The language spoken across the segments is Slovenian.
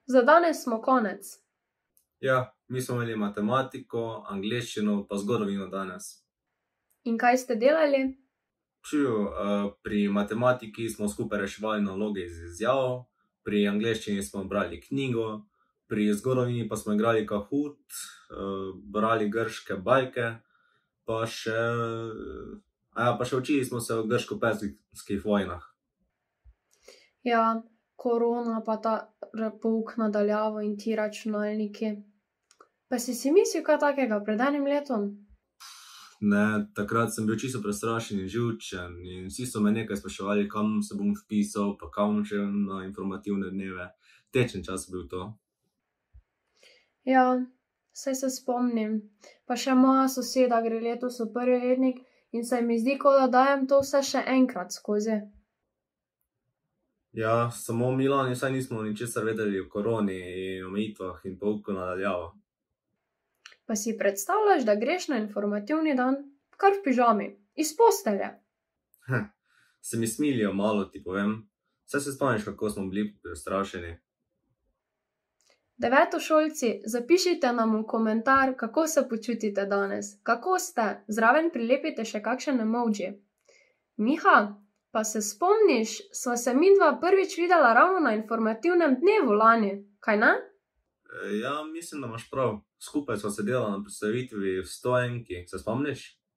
Za danes smo konec. Ja, mi smo imeli matematiko, angleščino pa zgodovino danes. In kaj ste delali? Pri matematiki smo skupaj reševali naloge iz izjav, pri angleščini smo brali knjigo, pri zgodovini pa smo igrali Kahoot, brali grške bajke, pa še učili smo se o grško-perzijskih vojnah. Ja, korona pa ta pouk na daljavo in ti računalniki. Pa si mislil kaj takega pred enim letom? Ne, takrat sem bil čisto prestrašen in živčen in vsi so me nekaj spraševali, kam se bom vpisal, pa kam še na informativne dneve. Tečen čas bil to. Ja, saj se spomnim. Pa še moja soseda gre letos v prvi letnik in se mi zdi, kot da dajem to vse še enkrat skozi. Ja, samo mi lani saj nismo ničesar vedeli o koroni in omejitvah in pouku na daljavo. Pa si predstavljaš, da greš na informativni dan kar v pižami, iz postelje? Se mi smilijo malo, ti povem. Saj se spomniš, kako smo bili prestrašeni. Devetošolci, zapišite nam v komentar, kako se počutite danes. Kako ste? Zraven prilepite še kakšen emoji. Miha, pa se spomniš, sva se midva prvič videla ravno na informativnem dnevu lani, kaj ne? Ja, mislim, da imaš prav. Skupaj sva sedela na predstavitvi v 101, se spomniš?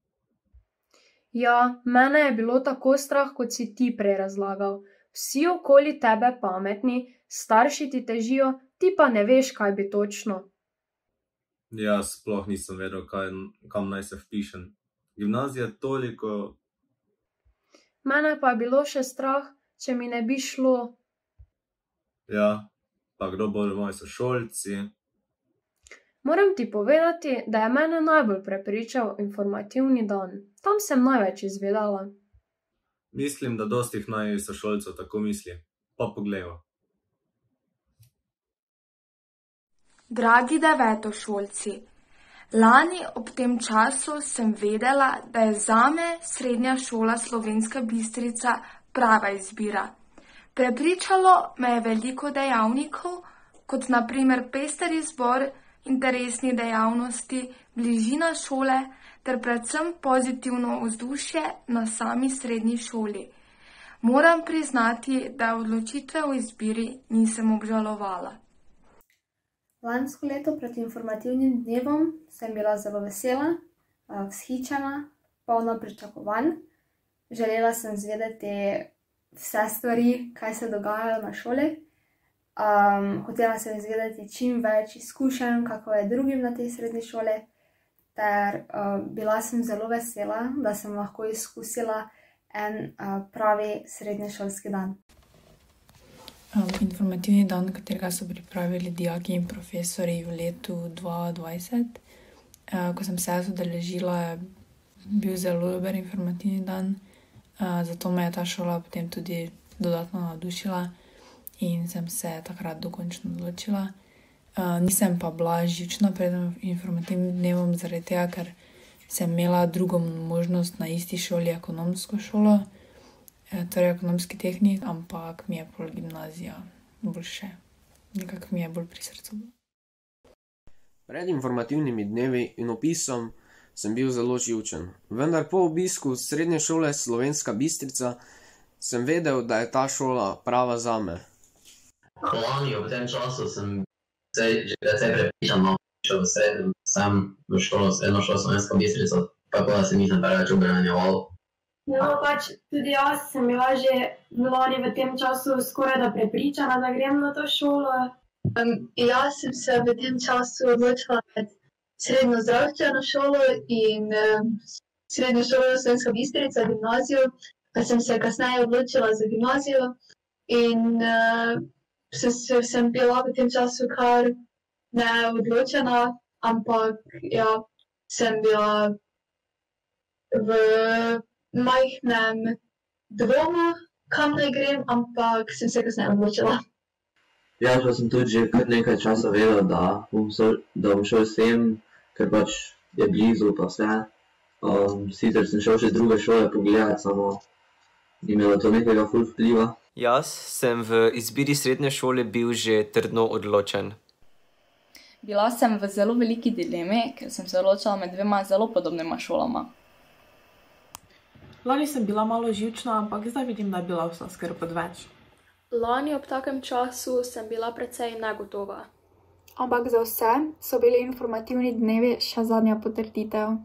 Ja, mene je bilo tako strah, kot si ti prej razlagal. Vsi okoli tebe pametni, starši ti težijo, ti pa ne veš, kaj bi točno. Ja, sploh nisem vedel, kam naj se vpišem. Gimnazija toliko... Mene pa je bilo še strah, če mi ne bi šlo. Ja, pa kdo bodo moji sošolci? Moram ti povedati, da je mene najbolj prepričal informativni dan. Tam sem največ izvedela. Mislim, da dosti najih sošolcev tako misli. Pa poglejmo. Dragi devetošolci, lani ob tem času sem vedela, da je zame Srednja šola Slovenska Bistrica prava izbira. Prepričalo me je veliko dejavnikov, kot na primer pester izbor, interesni dejavnosti, bližina šole ter predvsem pozitivno vzdušje na sami srednji šoli. Moram priznati, da odločitve o izbiri nisem obžalovala. Lansko leto pred informativnim dnevom sem bila zelo vesela, vzhičena, polna pričakovanj. Želela sem izvedeti vse stvari, kaj se dogajajo na šoli. Hotela sem izvedeti čim več izkušenj, kako je drugim na tej srednji šoli, ter bila sem zelo vesela, da sem lahko izkusila en pravi srednješolski dan. Informativni dan, katerega so pripravili dijaki in profesorji v letu 2020. Ko sem se udeležila, je bil zelo dober informativni dan, zato me je ta šola potem tudi dodatno navdušila in sem se takrat dokončno odločila. Nisem pa bila živčna pred informativnim dnevom zaradi tega, ker sem imela drugo možnost na isti šoli, ekonomsko šolo, torej ekonomski tehnik, ampak mi je pol gimnazija boljše. Nekako mi je bolj pri srcu. Pred informativnimi dnevi in opisom sem bil zelo živčen, vendar po obisku Srednje šole Slovenska Bistrica sem vedel, da je ta šola prava zame. Lani v tem času sem že precej prepričan, šel v srednjo šolo Slovenska Bistrica, tako da se nisem preveč obremenjeval. No, tudi jaz sem bila že lani v tem času skoraj da prepričana, da grem na to šolo. Jaz sem se v tem času odločila med srednjo zdravstveno šolo in Srednjo šolo Slovenska Bistrica, gimnazijo, pa sem se kasneje odločila za gimnazijo in sem bila v tem času kar neodločena, ampak ja, sem bila v majhnem dvomu, kam naj grem, ampak sem se kasneje odločila. Jaz pa sem tudi že kar nekaj časa vedela, da bom šel sem, ker je blizu pa vse. Sicer sem šel še druge šole pogledati, samo Imelo to nekega ful vpliva? Jaz sem v izbiri srednje šole bil že trdno odločen. Bila sem v zelo veliki dilemi, ker sem se odločila med dvema zelo podobnima šolama. Lani sem bila malo živčna, ampak zdaj vidim, da je bila vsa skrb odveč. Lani ob takem času sem bila precej negotova. Ampak za vse so bili informativni dnevi še zadnja potrditev.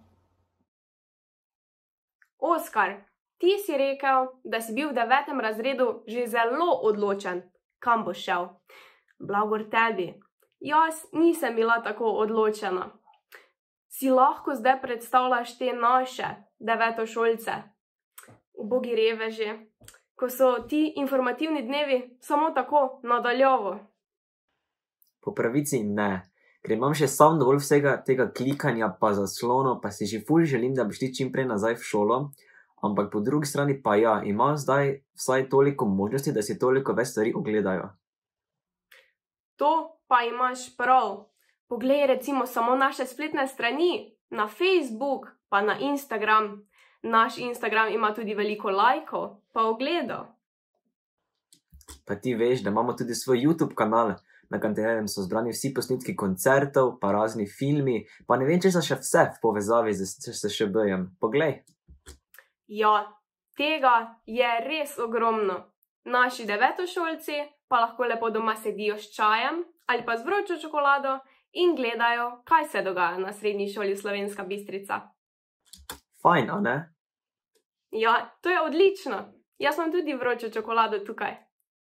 Oskar, ti si rekel, da si bil v 9. razredu že zelo odločen, kam boš šel. Blagor tebi. Jaz nisem bila tako odločena. Si lahko zdaj predstavljaš te naše devetošolce? Ubogi reveži, ko so ti informativni dnevi samo tako nadaljavo. Po pravici ne, ker imam še sam dovolj vsega tega klikanja pa zaslonov, pa si že ful želim, da bi šli čim prej nazaj v šolo, ampak po drugi strani pa ja, imam zdaj vsaj toliko možnosti, da si toliko več stvari ogledajo. To pa imaš prav. Poglej recimo samo naše spletne strani, na Facebook pa na Instagram. Naš Instagram ima tudi veliko lajkov, pa ogledov. Pa ti veš, da imamo tudi svoj YouTube kanal, na katerem so zbrani vsi posnetki koncertov, pa razni filmi, pa ne vem, če so še vse v povezavi z SŠB-jem. Poglej. Ja, tega je res ogromno. Naši devetošolci pa lahko lepo doma sedijo s čajem ali pa z vročo čokolado in gledajo, kaj se dogaja na srednji šoli Slovenska Bistrica. Fajn, a ne? Ja, to je odlično. Jaz imam tudi vročo čokolado tukaj.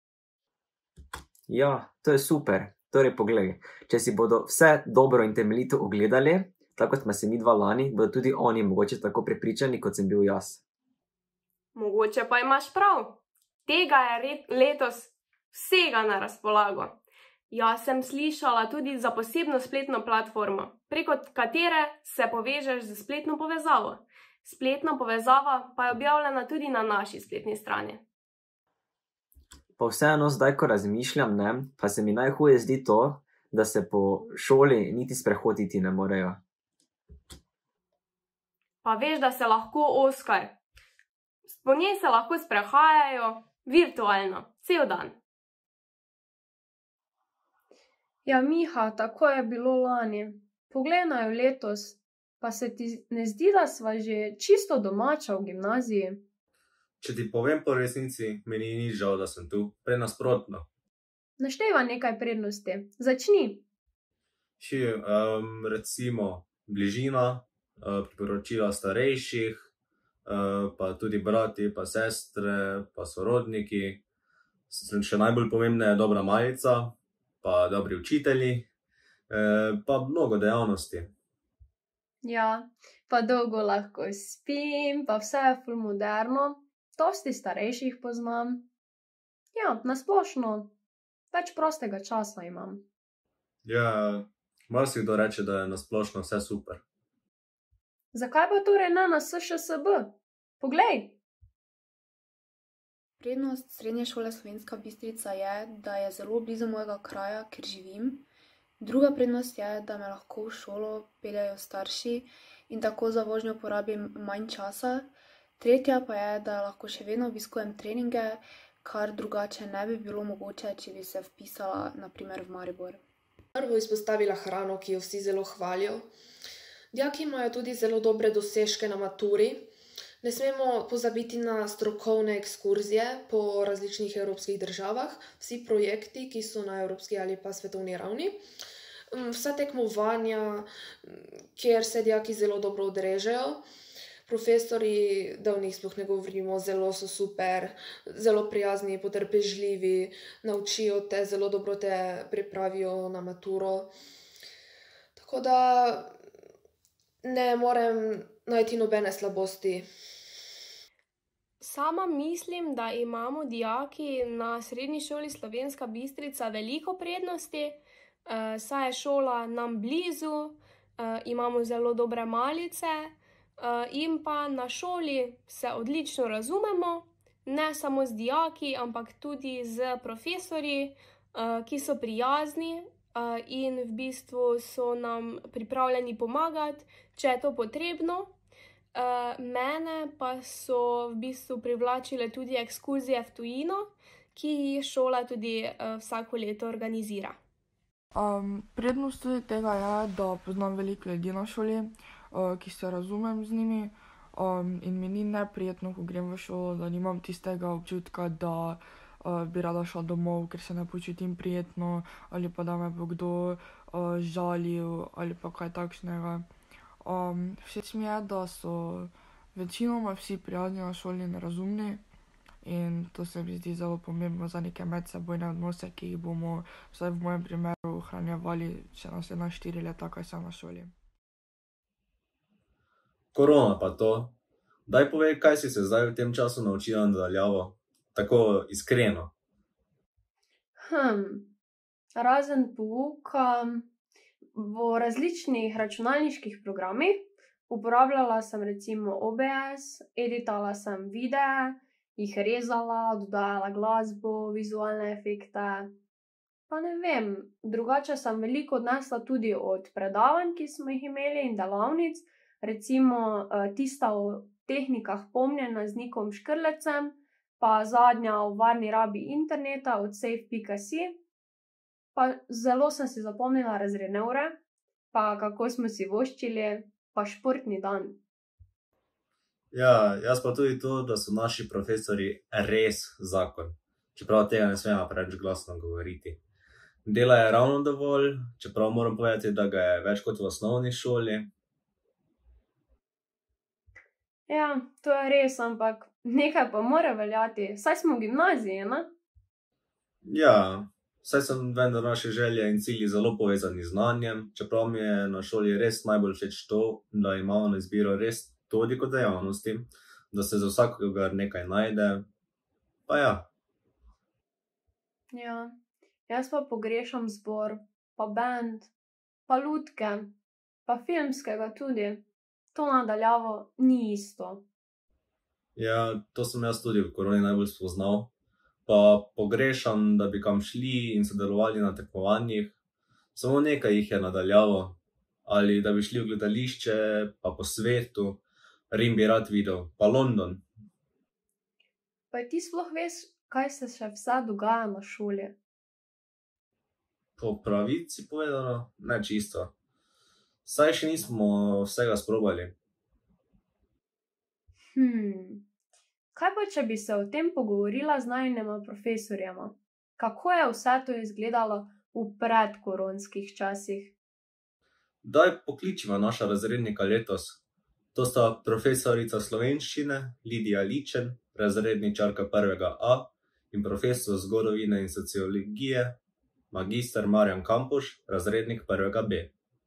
Ja, to je super. Torej, poglej, če si bodo vse dobro in temeljito ogledali, tako kot smo se mi dva lani, bodo tudi oni mogoče tako prepričani, kot sem bil jaz. Mogoče pa imaš prav. Tega je letos vsega na razpolago. Jaz sem slišala tudi za posebno spletno platformo, preko katere se povežeš z spletno povezavo. Spletna povezava pa je objavljena tudi na naši spletni strani. Pa vseeno zdaj, ko razmišljam, ne, pa se mi najhuje zdi to, da se po šoli niti sprehoditi ne morejo. Pa veš, da se lahko, Oskar. Po njej se lahko sprehajajo virtualno, cel dan. Ja, Miha, tako je bilo lani. Poglej naju letos, pa se ti ne zdi, da sva že čisto domača v gimnaziji? Če ti povem po resnici, meni ni žal, da sem tu, prej nasprotno. Našteva nekaj prednosti. Začni. Recimo bližina, priporočila starejših, pa tudi brati, pa sestre, pa sorodniki. Še najbolj pomembna je dobra majica, pa dobri učitelji, pa mnogo dejavnosti. Ja, pa dolgo lahko spim, pa vse je ful moderno. Dosti starejših poznam. Ja, nasplošno, več prostega časa imam. Ja, marsikdo reče, da je nasplošno vse super. Zakaj pa torej ne na SŠSB? Poglej! Prednost srednje šole Slovenska Bistrica je, da je zelo blizu mojega kraja, kjer živim. Druga prednost je, da me lahko v šolo peljejo starši in tako za vožnjo porabim manj časa. Tretja pa je, da lahko še vedno obiskujem treninge, kar drugače ne bi bilo mogoče, če bi se vpisala na primer v Maribor. Prvo izpostavila hrano, ki jo vsi zelo hvalijo. Dijaki imajo tudi zelo dobre dosežke na maturi. Ne smemo pozabiti na strokovne ekskurzije po različnih evropskih državah, vsi projekti, ki so na evropski ali pa svetovni ravni. Vsa tekmovanja, kjer se dijaki zelo dobro odrežejo. Profesori, da o njih sploh ne govorimo, zelo so super, zelo prijazni, potrpežljivi, naučijo te, zelo dobro te pripravijo na maturo. Tako da ne morem najti nobene slabosti. Sama mislim, da imamo dijaki na srednji šoli Slovenska Bistrica veliko prednosti, saj je šola nam blizu, imamo zelo dobre malice, in pa na šoli se odlično razumemo, ne samo z dijaki, ampak tudi z profesorji, ki so prijazni in v bistvu so nam pripravljeni pomagati, če je to potrebno. Mene pa so v bistvu privlačile tudi ekskurzije v tujino, ki jih šola tudi vsako leto organizira. Prednost tudi tega je, da poznam veliko ljudi na šoli, ki se razumem z njimi, in mi ni neprijetno, ko grem v šolo, da nimam tistega občutka, da bi rada šla domov, ker se ne počutim prijetno, ali pa da me bo kdo žalil, ali pa kaj takšnega. Všeč mi je, da so večinoma vsi prijazni na šoli in razumni, in to se mi zdi zelo pomembno za neke medsebojne odnose, ki jih bomo, vsaj v mojem primeru, ohranjevali še naslednja 4 leta, kaj sem na šoli. Korona pa to. Daj povej, kaj si se zdaj v tem času naučila nadaljavo, tako iskreno. Razen pouka v različnih računalniških programih, uporabljala sem recimo OBS, editala sem videe, jih rezala, dodajala glasbo, vizualne efekte. Pa ne vem, drugače sem veliko odnesla tudi od predavanj, ki smo jih imeli, in delavnic, recimo tista o tehnikah pomnjenja z Nikom Škrlecem, pa zadnja o varni rabi interneta od safe.si. Pa zelo sem si zapomnila razredne ure, pa kako smo si voščili, pa športni dan. Ja, jaz pa tudi to, da so naši profesorji res zakon, čeprav tega ne smemo preveč glasno govoriti. Dela je ravno dovolj, čeprav moram povedati, da ga je več kot v osnovni šoli. Ja, to je res, ampak nekaj pa mora veljati, saj smo v gimnaziji, ne? Ja, saj sem vendar naše želje in cilji zelo povezani z znanjem, čeprav mi je na šoli res najbolj všeč to, da imamo na izbiro res toliko dejavnosti, da se za vsakogar nekaj najde, pa ja. Ja, jaz pa pogrešam zbor, pa band, pa lutke, pa filmskega tudi. To nadaljavo ni isto. Ja, to sem jaz tudi v koroni najbolj spoznal. Pa pogrešam, da bi kam šli in sodelovali na tekmovanjih. Samo nekaj jih je nadaljavo. Ali da bi šli v gledališče, pa po svetu. Rim bi rad videl, pa London. Pa ti sploh veš, kaj se še vse dogaja na šoli? Po pravici povedano, ne čisto. Saj še nismo vsega sprobali. Kaj pa, če bi se o tem pogovorila z najinima profesorjema? Kako je vse to izgledalo v predkoronskih časih? Daj pokličiva naša razrednika letos. To sta profesorica slovenščine Lidija Ličen, razredničarka 1A, in profesor zgodovine in sociologije, magister Marjan Kampuš, razrednik 1B.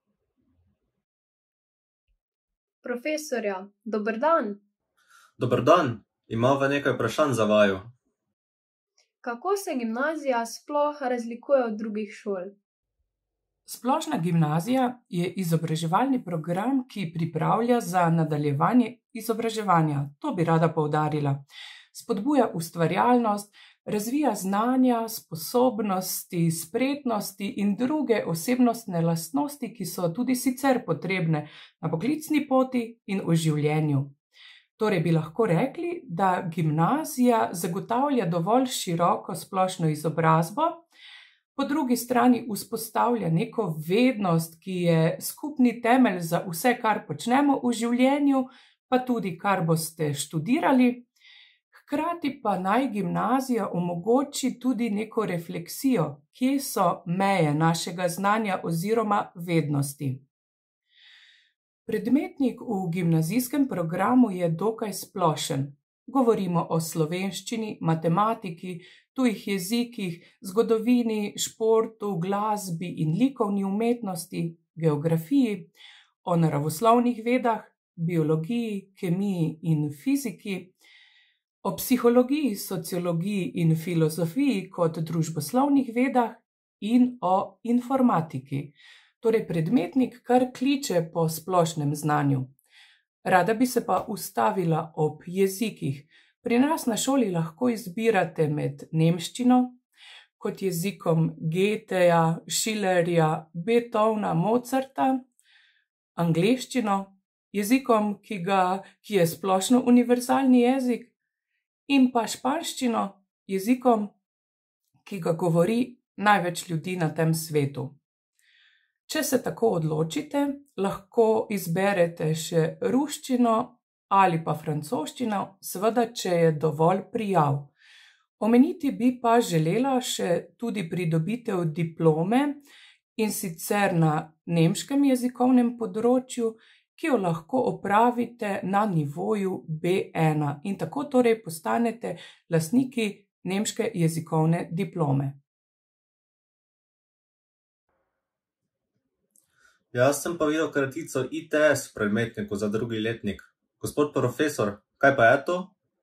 Profesorja, dober dan. Dober dan, imava nekaj vprašanj za vaju. Kako se gimnazija sploh razlikuje od drugih šol? Splošna gimnazija je izobraževalni program, ki pripravlja za nadaljevanje izobraževanja. To bi rada poudarila. Spodbuja ustvarjalnost, razvija znanja, sposobnosti, spretnosti in druge osebnostne lastnosti, ki so tudi sicer potrebne na poklicni poti in v življenju. Torej bi lahko rekli, da gimnazija zagotavlja dovolj široko splošno izobrazbo, po drugi strani vzpostavlja neko vednost, ki je skupni temelj za vse, kar počnemo v življenju, pa tudi kar boste študirali. Hkrati pa naj gimnazija omogoči tudi neko refleksijo, kje so meje našega znanja oziroma vednosti. Predmetnik v gimnazijskem programu je dokaj splošen. Govorimo o slovenščini, matematiki, tujih jezikih, zgodovini, športu, glasbi in likovni umetnosti, geografiji, o naravoslovnih vedah, biologiji, kemiji in fiziki, o psihologiji, sociologiji in filozofiji kot družboslovnih vedah in o informatiki. Torej predmetnik kar kliče po splošnem znanju. Rada bi se pa ustavila ob jezikih. Pri nas na šoli lahko izbirate med nemščino, kot jezikom Goetheja, Schillerja, Beethovna, Mozarta, angleščino, jezikom, ki je splošno univerzalni jezik, in pa španščino, jezikom, ki ga govori največ ljudi na tem svetu. Če se tako odločite, lahko izberete še ruščino ali pa francoščino, seveda, če je dovolj prijav. Omeniti bi pa želela še tudi pridobitev diplome, in sicer na nemškem jezikovnem področju, ki jo lahko opravite na nivoju B1 in tako torej postanete lastniki nemške jezikovne diplome. Jaz sem pa videl kratico ITS v predmetniku za drugi letnik. Gospod profesor, kaj pa je to?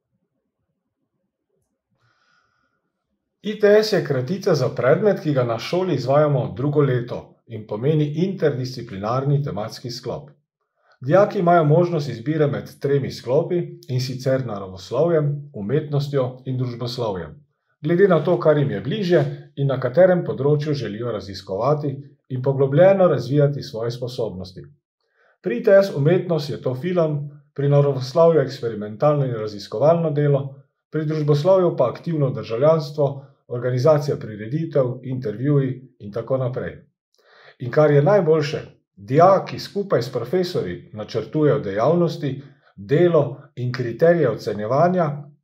ITS je kratica za predmet, ki ga na šoli izvajamo drugo leto in pomeni interdisciplinarni tematski sklop. Dijaki imajo možnost izbire med 3 sklopi, in sicer naravoslovjem, umetnostjo in družboslovjem, glede na to, kar jim je bližje in na katerem področju želijo raziskovati in poglobljeno razvijati svoje sposobnosti. Pri ITS umetnost je to film, pri naravoslovju eksperimentalno in raziskovalno delo, pri družboslovju pa aktivno državljanstvo, organizacija prireditev, intervjuji in tako naprej. In kar je najboljše, dijaki skupaj s profesorji načrtujejo dejavnosti, delo in kriterije ocenjevanja,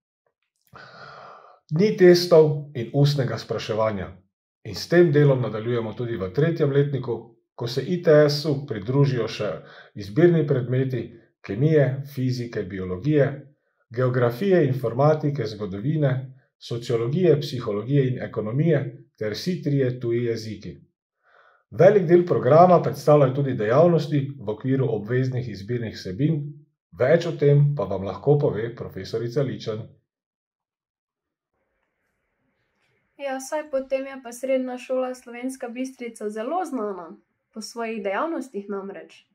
dni testov in ustnega spraševanja. In s tem delom nadaljujemo tudi v 3. letniku, ko se ITS-u pridružijo še izbirni predmeti kemije, fizike, biologije, geografije, informatike, zgodovine, sociologije, psihologije in ekonomije ter vsi 3 tuji jeziki. Velik del programa predstavljajo tudi dejavnosti v okviru obveznih izbirnih vsebin, več o tem pa vam lahko pove profesorica Ličen. Ja, saj potem je pa Srednja šola Slovenska Bistrica zelo znana, po svojih dejavnostih namreč.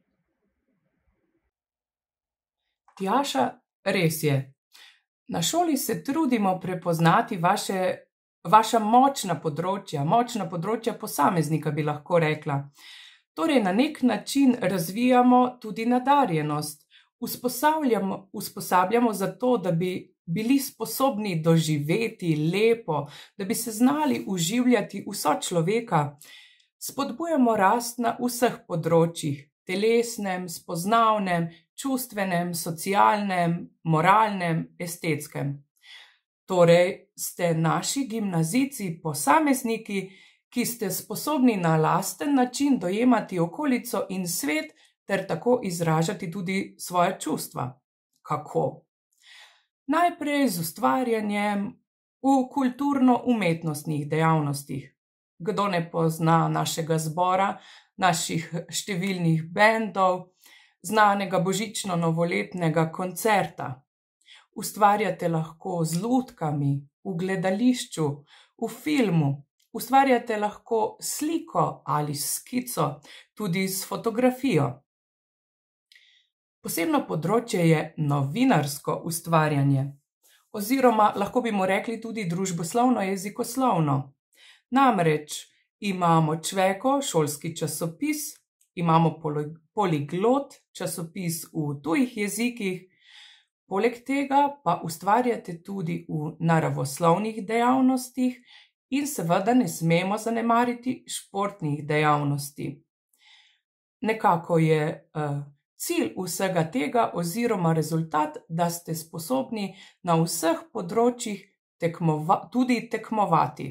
Tjaša, res je. Na šoli se trudimo prepoznati vaša močna področja posameznika, bi lahko rekla. Torej, na nek način razvijamo tudi nadarjenost. Usposabljamo za to, da bi bili sposobni doživeti lepo, da bi se znali uživljati vso človeka. Spodbujamo rast na vseh področjih, telesnem, spoznavnem, čustvenem, socialnem, moralnem, estetskem. Torej, ste naši gimnazijci posamezniki, ki ste sposobni na lasten način dojemati okolico in svet ter tako izražati tudi svoje čustva. Kako? Najprej z ustvarjanjem v kulturno-umetnostnih dejavnostih. Kdo ne pozna našega zbora, naših številnih bendov, znanega božično-novoletnega koncerta. Ustvarjate lahko z lutkami, v gledališču, v filmu, ustvarjate lahko sliko ali skico, tudi s fotografijo. Posebno področje je novinarsko ustvarjanje, oziroma lahko bi mu rekli tudi družboslovno-jezikoslovno. Namreč imamo Čveko, šolski časopis, imamo Poliglot, časopis v tujih jezikih, poleg tega pa ustvarjate tudi v naravoslovnih dejavnostih in seveda ne smemo zanemariti športnih dejavnosti. Nekako je cilj vsega tega oziroma rezultat, da ste sposobni na vseh področjih tudi tekmovati.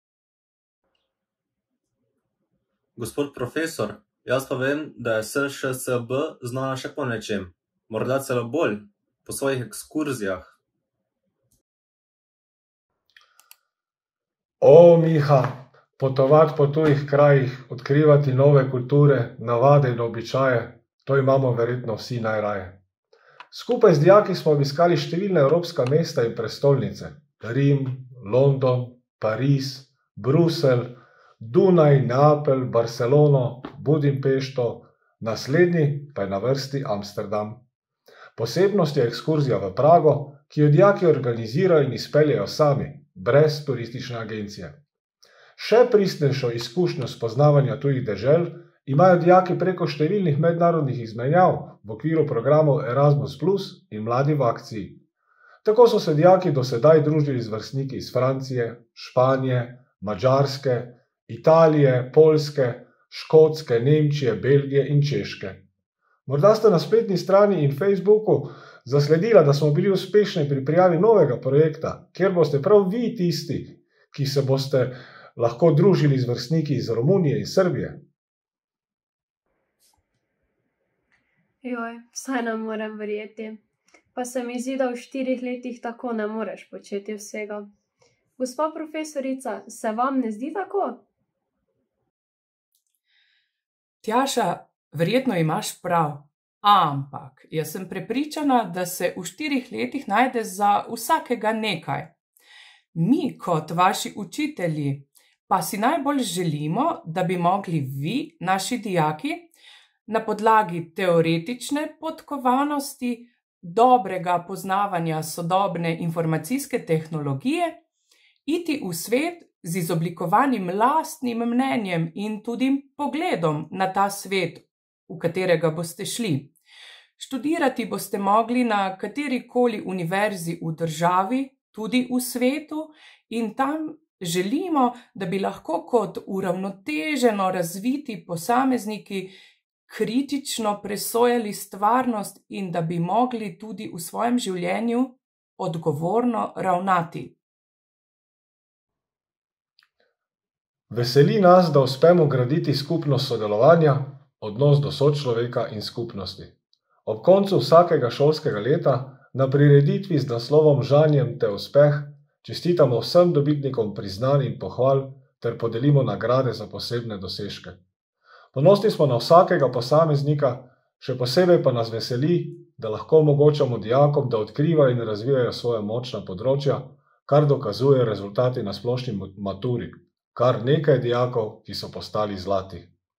Gospod profesor, jaz pa vem, da je SŠSB znana še po nečem, morda celo bolj, po svojih ekskurzijah. O, Miha, potovati po tujih krajih, odkrivati nove kulture, navade in običaje, to imamo verjetno vsi najraje. Skupaj z dijaki smo obiskali številne evropska mesta in prestolnice. Rim, London, Pariz, Bruselj, Dunaj, Neapelj, Barcelono, Budimpešto, naslednji pa je na vrsti Amsterdam. Posebnost je ekskurzija v Prago, ki jo dijaki organizirajo in izpeljejo sami, brez turistične agencije. Še pristnejšo izkušnjo spoznavanja tujih dežel imajo dijaki preko številnih mednarodnih izmenjav v okviru programov Erasmus Plus in Mladi v akciji. Tako so se dijaki do sedaj družili z vrstniki iz Francije, Španije, Madžarske, Italije, Poljske, Škotske, Nemčije, Belgije in Češke. Morda ste na spletni strani in Facebooku zasledila, da smo bili uspešni pri prijavi novega projekta, kjer boste prav vi tisti, ki se boste lahko družili z vrstniki iz Romunije in Srbije. Joj, saj ne morem verjeti. Pa se mi zdi, da v 4 letih tako ne moreš početi vsega. Gospa profesorica, se vam ne zdi tako? Tjaša, verjetno imaš prav, ampak jaz sem prepričana, da se v 4 letih najde za vsakega nekaj. Mi kot vaši učitelji pa si najbolj želimo, da bi mogli vi, naši dijaki, na podlagi teoretične podkovanosti, dobrega poznavanja sodobne informacijske tehnologije, iti v svet z izoblikovanim lastnim mnenjem in tudi pogledom na ta svet, v katerega boste šli. Študirati boste mogli na katerikoli univerzi v državi, tudi v svetu, in tam želimo, da bi lahko kot uravnoteženo razviti posamezniki kritično presojali stvarnost in da bi mogli tudi v svojem življenju odgovorno ravnati. Veseli nas, da uspemo graditi skupnost sodelovanja, odnos do sočloveka in skupnosti. Ob koncu vsakega šolskega leta na prireditvi z naslovom Žanjem te uspeh čestitamo vsem dobitnikom priznanj in pohval ter podelimo nagrade za posebne dosežke. Ponosni smo na vsakega posameznika, še posebej pa nas veseli, da lahko omogočamo dijakom, da odkrivajo in razvijajo svoja močna področja, kar dokazujejo rezultati na splošni maturi. Kar nekaj dijakov, ki so postali zlati.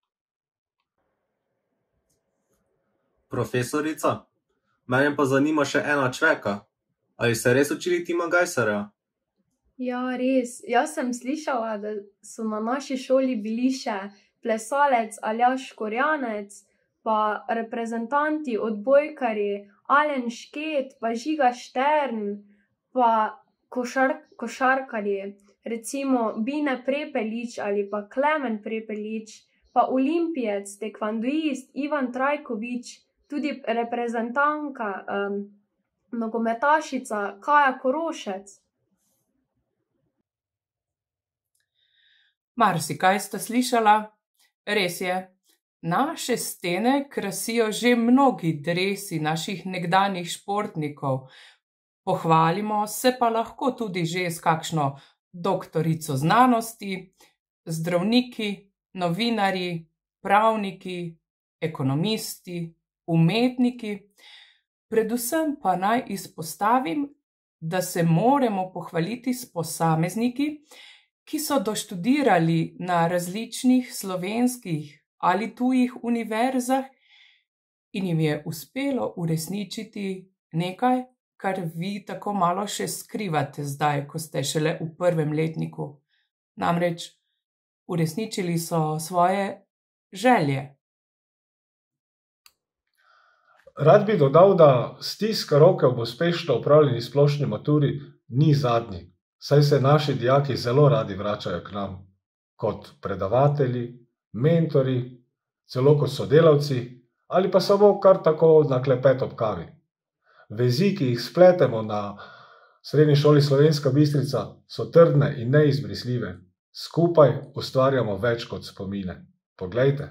Profesorica, mene pa zanima še ena čveka. Ali ste res učili Tima Gajserja? Ja, res. Jaz sem slišala, da so na naši šoli bili še plesalec Aljaž Škorjanec, pa reprezentanti, odbojkarji, Alen Šket, pa Žiga Štern, pa košarkarji, recimo Bine Prepelič ali pa Klemen Prepelič, pa olimpijec, tekvandoist Ivan Trajkovič, tudi reprezentantka, nogometašica Kaja Korošec. Marsikaj sta slišala? Res je. Naše stene krasijo že mnogi dresi naših nekdanjih športnikov. Pohvalimo se pa lahko tudi že s kakšno doktorico znanosti, zdravniki, novinarji, pravniki, ekonomisti, umetniki. Predvsem pa naj izpostavim, da se moramo pohvaliti s posamezniki, ki so doštudirali na različnih slovenskih ali tujih univerzah in jim je uspelo uresničiti nekaj, kar vi tako malo še skrivate zdaj, ko ste šele v 1. letniku. Namreč uresničili so svoje želje. Rad bi dodal, da stisk roke ob uspešno opravljeni splošni maturi ni zadnji, saj se naši dijaki zelo radi vračajo k nam, kot predavatelji, mentori, celo kot sodelavci ali pa samo kar tako na klepet ob kavi. Vezi, ki jih spletemo na Srednji šoli Slovenska Bistrica, so trdne in neizbrisljive. Skupaj ustvarjamo več kot spomine. Poglejte.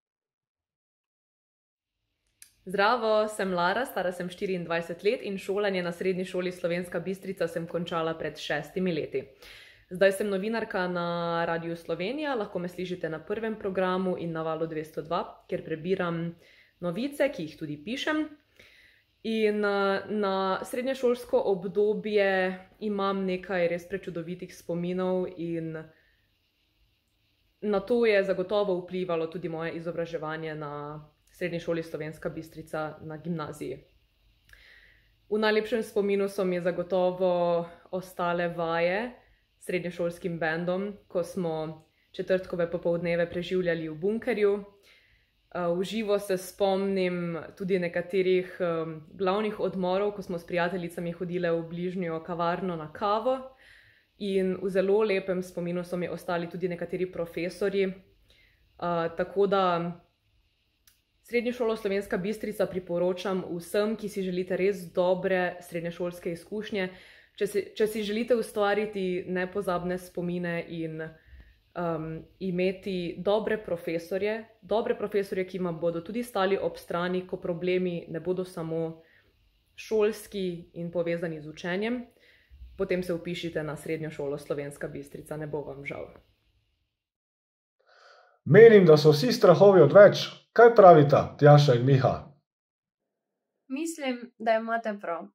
Zdravo, sem Lara, stara sem 24 let in šolanje na Srednji šoli Slovenska Bistrica sem končala pred 6 leti. Zdaj sem novinarka na Radiu Slovenija, lahko me slišite na 1. programu in na Valu 202, kjer prebiram novice, ki jih tudi pišem. In na srednješolsko obdobje imam nekaj res prečudovitih spominov in na to je zagotovo vplivalo tudi moje izobraževanje na Srednji šoli Slovenska Bistrica na gimnaziji. V najlepšem spominu so mi zagotovo ostale vaje s srednješolskim bendom, ko smo četrtkove popoldneve preživljali v bunkerju. V živo se spomnim tudi nekaterih glavnih odmorov, ko smo s prijateljicami hodile v bližnjo kavarno na kavo. In v zelo lepem spominu so mi ostali tudi nekateri profesorji. Tako da Srednjo šolo Slovenska Bistrica priporočam vsem, ki si želite res dobre srednješolske izkušnje. Če si želite ustvariti nepozabne spomine in imeti dobre profesorje, ki vam bodo tudi stali ob strani, ko problemi ne bodo samo šolski in povezani z učenjem, potem se vpišite na Srednjo šolo Slovenska Bistrica, ne bo vam žal. Menim, da so vsi strahovi odveč. Kaj pravita Tjaša in Miha? Mislim, da imate prav.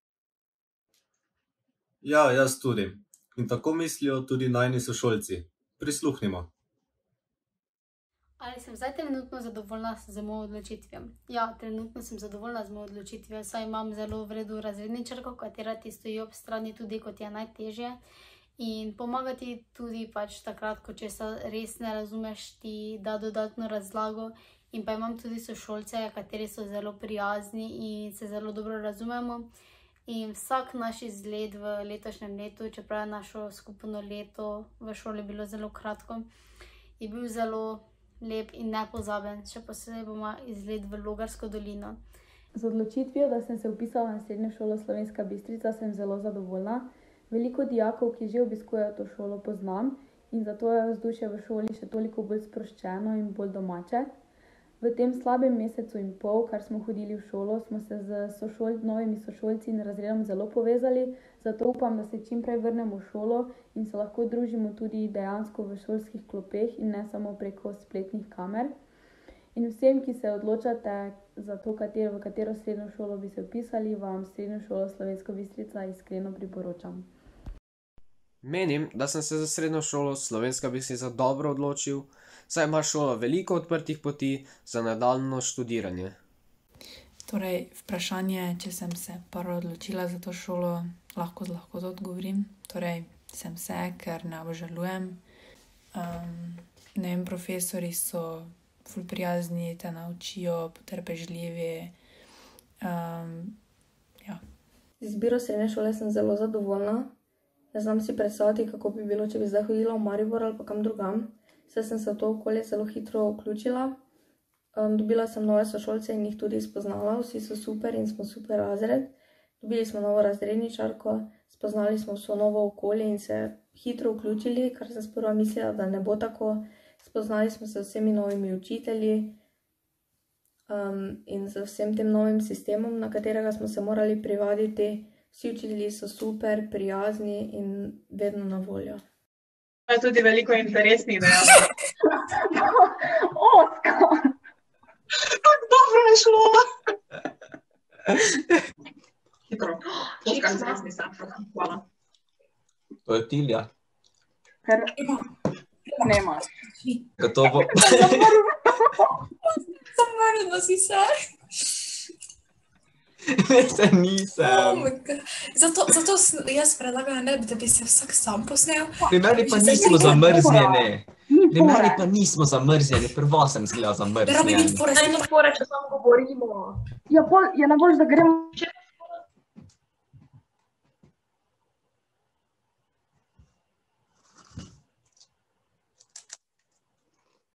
Ja, jaz tudi. In tako mislijo tudi najini sošolci. Prisluhnimo. Ali sem zdaj trenutno zadovoljna z mojo odločitvijo? Ja, trenutno sem zadovoljna z mojo odločitvijo, saj imam zelo v redu razredničarko, katera ti stoji ob strani tudi, kot je najtežje. In pomagati tudi pač takrat, ko česa res ne razumeš, ti da dodatno razlago. In pa imam tudi sošolce, kateri so zelo prijazni in se zelo dobro razumemo. In vsak naš izlet v letošnjem letu, čeprav je našo skupno leto v šoli bilo zelo kratko, je bil zelo lep in nepozaben, še posebej bomo izlet v Logarsko dolino. Z odločitvijo, da sem se vpisala na Srednjo šolo Slovenska Bistrica, sem zelo zadovoljna. Veliko dijakov, ki že obiskujejo to šolo, poznam in zato je vzdušje v šoli še toliko bolj sproščeno in bolj domače. V tem slabem mesecu in pol, kar smo hodili v šolo, smo se z novimi sošolci in razredom zelo povezali, zato upam, da se čim prej vrnemo v šolo in se lahko družimo tudi dejansko v šolskih klopeh in ne samo preko spletnih kamer. In vsem, ki se odločate za to, v katero srednjo šolo bi se vpisali, vam Srednjo šolo Slovenska Bistrica iskreno priporočam. Menim, da sem se za Srednjo šolo Slovenska Bistrica dobro odločil, saj ima šola veliko odprtih poti za nadaljnje študiranje. Torej, vprašanje, če sem se prvo odločila za to šolo, lahko odgovorim. Torej, sem se, ker ne obžalujem. Profesori so ful prijazni, te naučijo, potrpežljivi. Z izbiro srednje šole sem zelo zadovoljna. Ne znam si predstavljati, kako bi bilo, če bi zdaj hodila v Maribor ali pa kam drugam. Saj sem se v to okolje zelo hitro vključila. Dobila sem nove sošolce in jih tudi spoznala. Vsi so super in smo super razred. Dobili smo novo razredničarko, spoznali smo vso novo okolje in se hitro vključili, kar sem sprva mislila, da ne bo tako. Spoznali smo se z vsemi novimi učitelji in z vsem tem novim sistemom, na katerega smo se morali privaditi. Vsi učitelji so super, prijazni in vedno na voljo. Pa je tudi veliko interesnih dejavnosti. Oskar! Kako dobro je šlo! Hitro. Oskar, zrasni sam. Hvala. To je Tilja. Ker nema. Gotovo. Zamrla si se. Se nisem. Zato jaz predlagam, da bi se vsak sam posnel. Pri meni pa nismo zamrznjene. Pri meni pa nismo zamrznjene. Prva sem zgleda zamrznjene. Rabi biti fora, če samo govorimo. Ja, ne boš, da gremo.